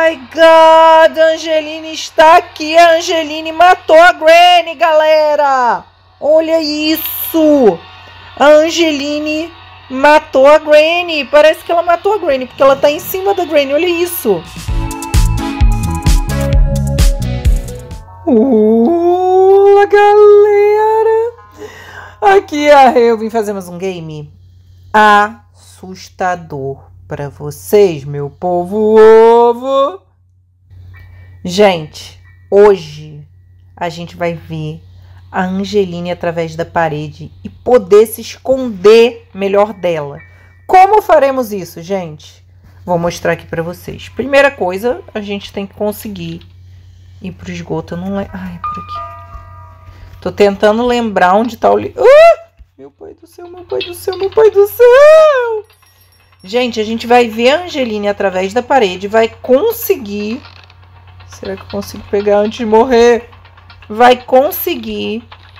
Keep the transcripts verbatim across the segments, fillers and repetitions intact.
my God, a Angeline está aqui. A Angeline matou a Granny, galera. Olha isso. A Angeline matou a Granny. Parece que ela matou a Granny, porque ela tá em cima da Granny. Olha isso. Uh, galera. Aqui eu vim fazer mais um game assustador para vocês, meu povo ovo. Gente, hoje a gente vai ver a Angeline através da parede e poder se esconder melhor dela. Como faremos isso, gente? Vou mostrar aqui para vocês. Primeira coisa, a gente tem que conseguir ir pro esgoto. Eu não lembro. Ai, por aqui. Tô tentando lembrar onde tá o... li... Ah! Meu pai do céu, meu pai do céu, meu pai do céu! Gente, a gente vai ver a Angeline através da parede, vai conseguir... Será que eu consigo pegar antes de morrer? Vai conseguir...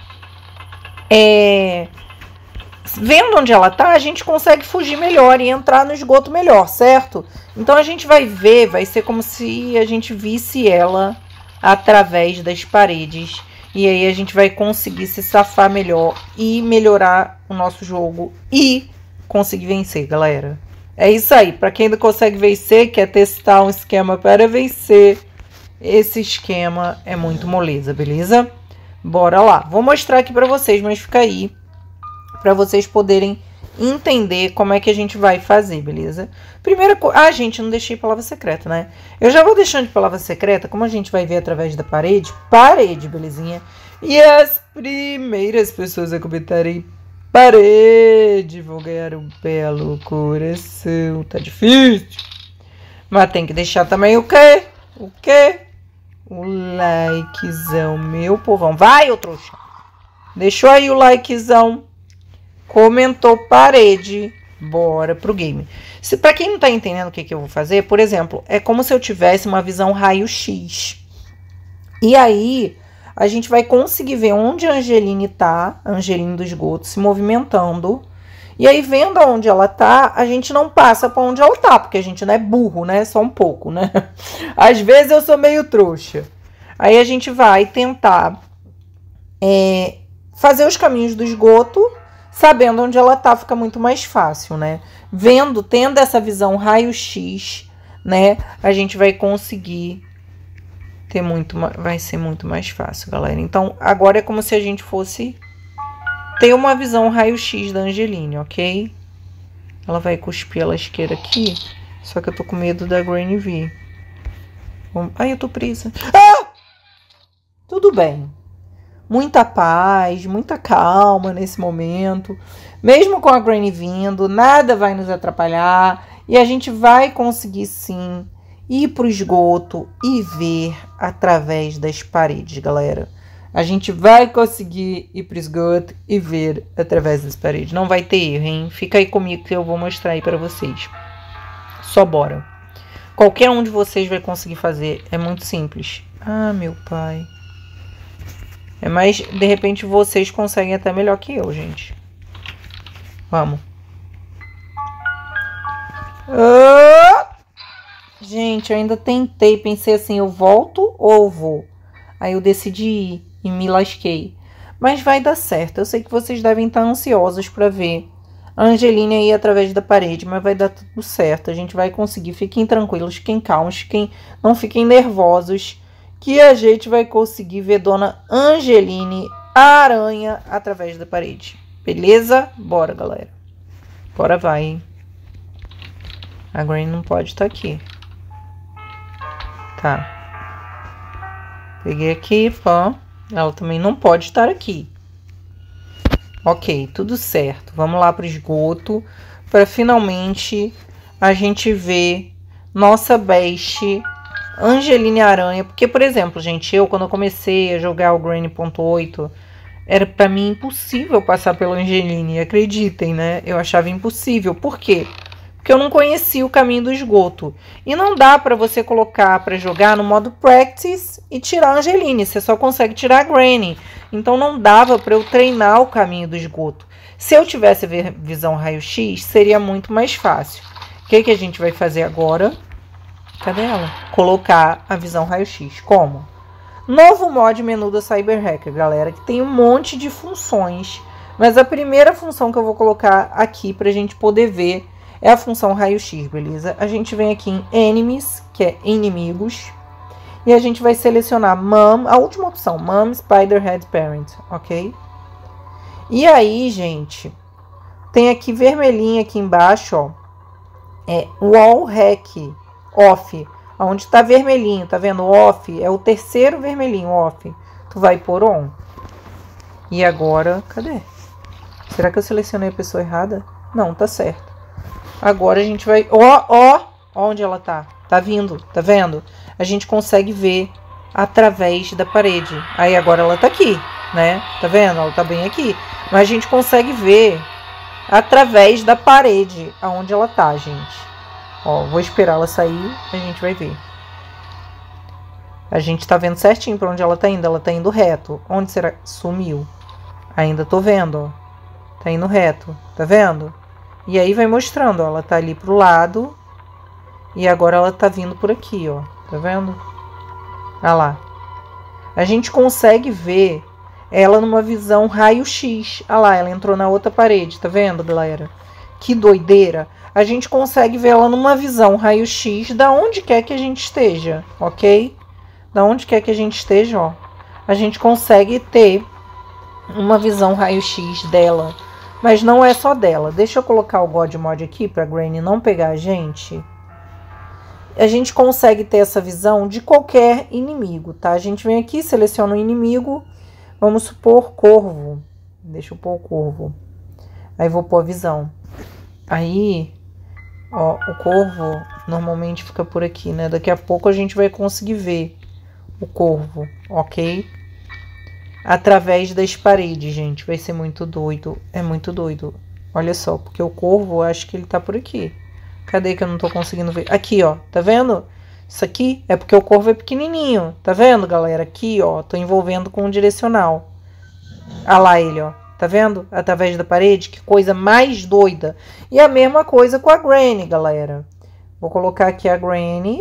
É... Vendo onde ela tá, a gente consegue fugir melhor e entrar no esgoto melhor, certo? Então a gente vai ver, vai ser como se a gente visse ela através das paredes. E aí a gente vai conseguir se safar melhor e melhorar o nosso jogo e conseguir vencer, galera. É isso aí. Para quem ainda consegue vencer, quer testar um esquema para vencer, esse esquema é muito moleza, beleza? Bora lá. Vou mostrar aqui para vocês, mas fica aí para vocês poderem entender como é que a gente vai fazer, beleza? Primeira coisa... Ah, gente, não deixei palavra secreta, né? Eu já vou deixando de palavra secreta, como a gente vai ver através da parede. Parede, belezinha? E as primeiras pessoas a comentarem parede vou ganhar um belo coração. Tá difícil. Mas tem que deixar também o quê? O quê? O likezão, meu povão. Vai, ô trouxa. Deixou aí o likezão. Comentou parede. Bora pro game. Se, pra quem não tá entendendo o que, que eu vou fazer, por exemplo, é como se eu tivesse uma visão raio-x. E aí, a gente vai conseguir ver onde a Angeline tá, a Angeline do esgoto, se movimentando. E aí, vendo onde ela tá, a gente não passa pra onde ela tá, porque a gente não é burro, né? Só um pouco, né? Às vezes eu sou meio trouxa. Aí a gente vai tentar é, fazer os caminhos do esgoto. Sabendo onde ela tá, fica muito mais fácil, né? Vendo, tendo essa visão raio-x, né? A gente vai conseguir ter muito... Vai ser muito mais fácil, galera. Então, agora é como se a gente fosse ter uma visão raio-x da Angeline, ok? Ela vai cuspir a lasqueira aqui. Só que eu tô com medo da Granny vir. Ai, eu tô presa. Ah! Tudo bem. Muita paz, muita calma nesse momento. Mesmo com a Granny vindo, nada vai nos atrapalhar. E a gente vai conseguir, sim, ir pro esgoto e ver através das paredes, galera. A gente vai conseguir ir pro esgoto e ver através das paredes. Não vai ter erro, hein? Fica aí comigo que eu vou mostrar aí pra vocês. Só bora. Qualquer um de vocês vai conseguir fazer. É muito simples. Ah, meu pai. É mais, de repente, vocês conseguem até melhor que eu, gente. Vamos. Ah! Gente, eu ainda tentei. Pensei assim, eu volto ou eu vou? Aí eu decidi ir e me lasquei. Mas vai dar certo. Eu sei que vocês devem estar ansiosos para ver a Angeline aí através da parede. Mas vai dar tudo certo. A gente vai conseguir. Fiquem tranquilos, fiquem calmos. Fiquem, não fiquem nervosos. Que a gente vai conseguir ver Dona Angeline, a aranha, através da parede. Beleza? Bora, galera. Bora, vai, hein? A Granny não pode estar aqui. Tá. Peguei aqui, pô. Ela também não pode estar aqui. Ok, tudo certo. Vamos lá pro esgoto. Para finalmente a gente ver nossa best Angeline Aranha, porque, por exemplo, gente, eu quando eu comecei a jogar o Granny ponto oito, era pra mim impossível passar pela Angeline, acreditem, né? Eu achava impossível. Por quê? Porque eu não conhecia o caminho do esgoto. E não dá pra você colocar pra jogar no modo Practice e tirar a Angeline, você só consegue tirar a Granny. Então não dava pra eu treinar o caminho do esgoto. Se eu tivesse visão raio-x, seria muito mais fácil. O que, que a gente vai fazer agora? Cadê ela? Colocar a visão raio-x. Como? Novo mod menu da CyberHacker, galera, que tem um monte de funções. Mas a primeira função que eu vou colocar aqui pra gente poder ver é a função raio-x, beleza? A gente vem aqui em Enemies, que é inimigos. E a gente vai selecionar Mom, a última opção, Mom Spiderhead Parent, ok? E aí, gente, tem aqui vermelhinho aqui embaixo, ó. É Wall Hack Off. Onde tá vermelhinho, tá vendo? Off é o terceiro vermelhinho, off. Tu vai por on. E agora, cadê? Será que eu selecionei a pessoa errada? Não, tá certo. Agora a gente vai... Ó, ó, onde ela tá? Tá vindo, tá vendo? A gente consegue ver através da parede. Aí agora ela tá aqui, né? Tá vendo? Ela tá bem aqui. Mas a gente consegue ver através da parede aonde ela tá, gente. Ó, vou esperar ela sair, a gente vai ver. A gente tá vendo certinho pra onde ela tá indo. Ela tá indo reto. Onde será? Sumiu. Ainda tô vendo, ó. Tá indo reto. Tá vendo? E aí vai mostrando, ó. Ela tá ali pro lado. E agora ela tá vindo por aqui, ó. Tá vendo? Olha lá. A gente consegue ver ela numa visão raio-x. Olha lá, ela entrou na outra parede. Tá vendo, galera? Que doideira. A gente consegue ver ela numa visão raio-x da onde quer que a gente esteja, ok? Da onde quer que a gente esteja, ó. A gente consegue ter uma visão raio-x dela. Mas não é só dela. Deixa eu colocar o God Mod aqui pra Granny não pegar a gente. A gente consegue ter essa visão de qualquer inimigo, tá? A gente vem aqui, seleciona o inimigo. Vamos supor corvo. Deixa eu pôr o corvo. Aí vou pôr a visão. Aí... Ó, o corvo normalmente fica por aqui, né? Daqui a pouco a gente vai conseguir ver o corvo, ok? Através das paredes, gente. Vai ser muito doido. É muito doido. Olha só, porque o corvo, eu acho que ele tá por aqui. Cadê que eu não tô conseguindo ver? Aqui, ó. Tá vendo? Isso aqui é porque o corvo é pequenininho. Tá vendo, galera? Aqui, ó. Tô envolvendo com o direcional. Olha lá ele, ó. Tá vendo? Através da parede. Que coisa mais doida. E a mesma coisa com a Granny, galera. Vou colocar aqui a Granny.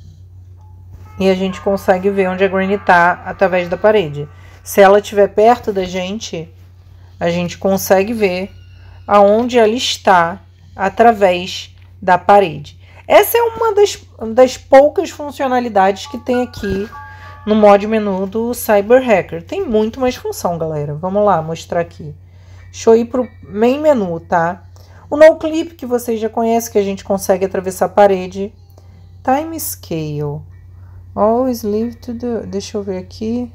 E a gente consegue ver onde a Granny tá através da parede. Se ela estiver perto da gente, a gente consegue ver aonde ela está através da parede. Essa é uma das, das poucas funcionalidades que tem aqui no mod menu do CyberHacker. Tem muito mais função, galera. Vamos lá, mostrar aqui. Deixa eu ir pro main menu, tá? O no clip, que vocês já conhecem, que a gente consegue atravessar a parede. Time Scale. Always leave to the... Deixa eu ver aqui.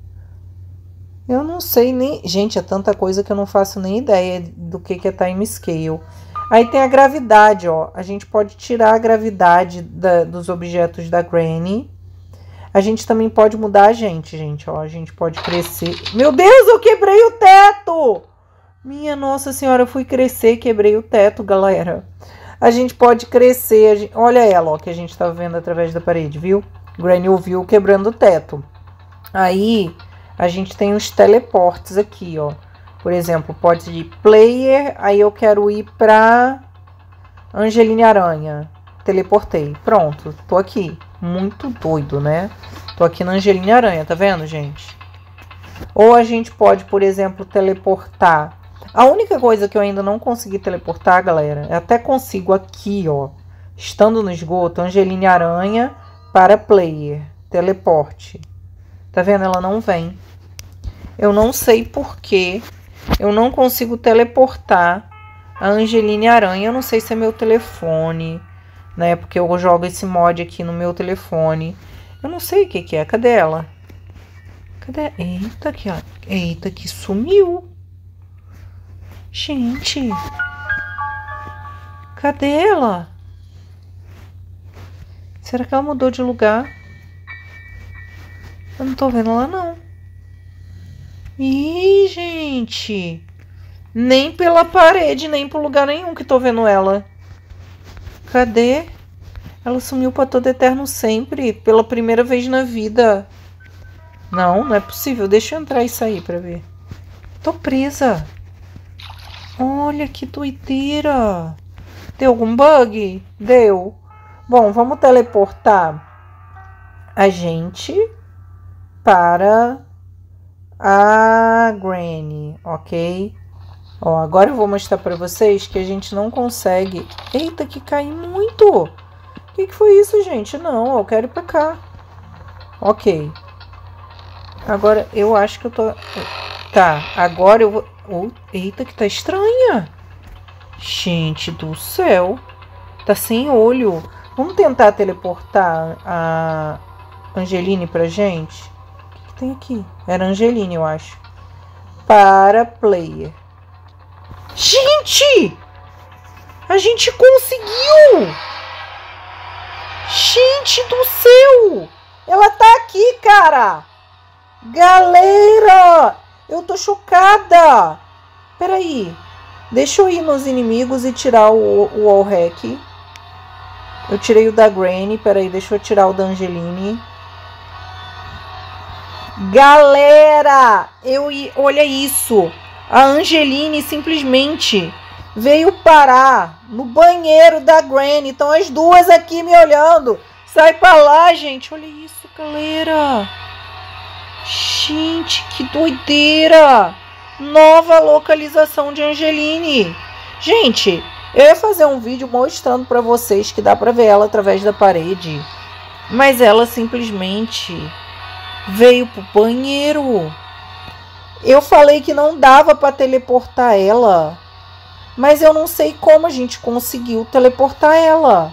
Eu não sei nem... Gente, é tanta coisa que eu não faço nem ideia do que, que é Time Scale. Aí tem a gravidade, ó. A gente pode tirar a gravidade da, dos objetos da Granny. A gente também pode mudar a gente, gente, ó. A gente pode crescer. Meu Deus, eu quebrei o teto! Minha Nossa Senhora, eu fui crescer, quebrei o teto, galera. A gente pode crescer. A gente... Olha ela, ó, que a gente tá vendo através da parede, viu? Granny ouviu quebrando o teto. Aí, a gente tem os teleportes aqui, ó. Por exemplo, pode ir player, aí eu quero ir pra Angelina Aranha. Teleportei. Pronto, tô aqui. Muito doido, né? Tô aqui na Angelina Aranha, tá vendo, gente? Ou a gente pode, por exemplo, teleportar. A única coisa que eu ainda não consegui teleportar, galera, eu até consigo aqui, ó. Estando no esgoto, Angelina Aranha para player. Teleporte. Tá vendo? Ela não vem. Eu não sei por que eu não consigo teleportar a Angelina Aranha. Eu não sei se é meu telefone, né? Porque eu jogo esse mod aqui no meu telefone. Eu não sei o que que é. Cadê ela? Cadê? Eita, aqui, ó. Eita, que sumiu. Gente. Cadê ela? Será que ela mudou de lugar? Eu não tô vendo ela, não. Ih, gente. Nem pela parede, nem por lugar nenhum que tô vendo ela. Cadê? Ela sumiu pra todo eterno sempre. Pela primeira vez na vida. Não, não é possível. Deixa eu entrar e sair pra ver. Tô presa. Olha que doideira. Deu algum bug? Deu. Bom, vamos teleportar a gente para a Granny, ok? Ó, agora eu vou mostrar para vocês que a gente não consegue... Eita, que cai muito! O que, que foi isso, gente? Não, eu quero ir para cá. Ok. Agora, eu acho que eu tô... Tá, agora eu vou... Oh, eita, que tá estranha! Gente do céu! Tá sem olho. Vamos tentar teleportar a Angeline pra gente? O que, que tem aqui? Era Angeline, eu acho. Para player. Gente! A gente conseguiu! Gente do céu! Ela tá aqui, cara! Galera! Eu tô chocada! Peraí. Deixa eu ir nos inimigos e tirar o, o wall hack. Eu tirei o da Granny. Peraí, deixa eu tirar o da Angeline. Galera! Eu, olha isso! A Angeline simplesmente veio parar no banheiro da Granny. Então as duas aqui me olhando. Sai pra lá, gente. Olha isso, galera. Gente, que doideira. Nova localização de Angeline. Gente, eu ia fazer um vídeo mostrando pra vocês que dá pra ver ela através da parede. Mas ela simplesmente veio pro banheiro. Eu falei que não dava pra teleportar ela. Mas eu não sei como a gente conseguiu teleportar ela.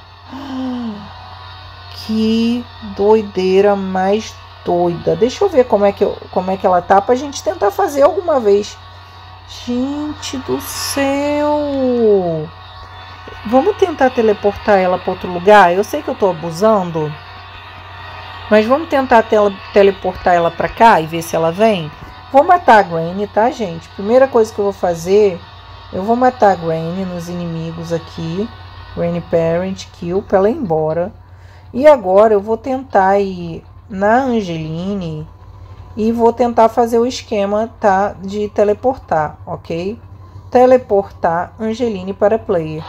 Que doideira mais doida. Deixa eu ver como é que, eu, como é que ela tá pra gente tentar fazer alguma vez. Gente do céu. Vamos tentar teleportar ela para outro lugar? Eu sei que eu tô abusando. Mas vamos tentar tele, teleportar ela pra cá e ver se ela vem. Vou matar a Granny, tá, gente? Primeira coisa que eu vou fazer... Eu vou matar a Granny nos inimigos aqui. Granny Parent, Kill, pra ela ir embora. E agora eu vou tentar ir na Angeline e vou tentar fazer o esquema, tá, de teleportar, ok? Teleportar Angeline para player.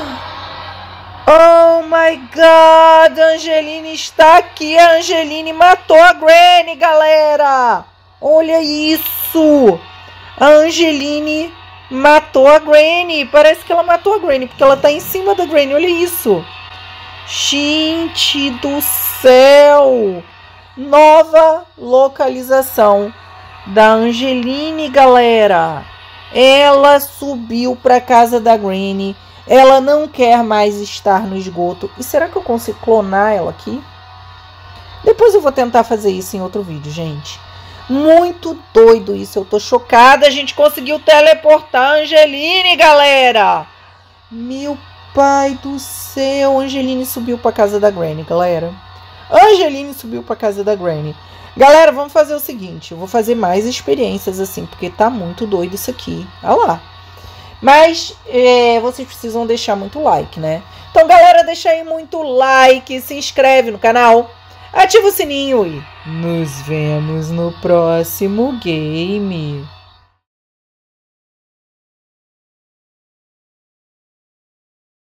Oh my God! A Angeline está aqui. A Angeline matou a Granny, galera! Olha isso! A Angeline matou a Granny. Parece que ela matou a Granny, porque ela tá em cima da Granny. Olha isso! Gente do céu! Nova localização da Angeline, galera. Ela subiu para casa da Granny. Ela não quer mais estar no esgoto. E será que eu consigo clonar ela aqui? Depois eu vou tentar fazer isso em outro vídeo, gente. Muito doido isso. Eu tô chocada. A gente conseguiu teleportar a Angeline, galera. Meu pai do céu. Angeline subiu para casa da Granny, galera. Angeline subiu para casa da Granny. Galera, vamos fazer o seguinte. Eu vou fazer mais experiências assim, porque tá muito doido isso aqui. Olha lá. Mas é, vocês precisam deixar muito like, né? Então, galera, deixa aí muito like, se inscreve no canal, ativa o sininho e nos vemos no próximo game.